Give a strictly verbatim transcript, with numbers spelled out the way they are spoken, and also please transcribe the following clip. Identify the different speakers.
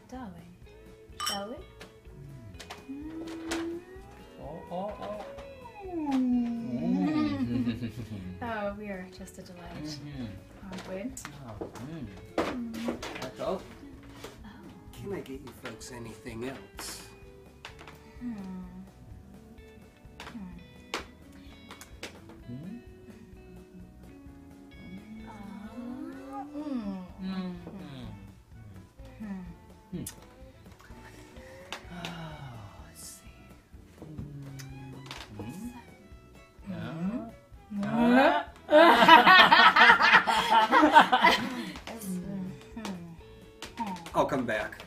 Speaker 1: darling. Shall we?
Speaker 2: Oh, oh, oh.
Speaker 1: Oh, we are just a delight,
Speaker 2: Mm-hmm.
Speaker 1: aren't we?
Speaker 2: Oh, mm. That's all.
Speaker 3: Can I get you folks anything else?
Speaker 1: Hmm.
Speaker 2: Hmm?
Speaker 1: Hmm.
Speaker 2: Mm.
Speaker 1: Hmm.
Speaker 2: Hmm. Oh, let's see. Mm. Hmm? Uh,
Speaker 1: Hmm.
Speaker 3: I'll come back.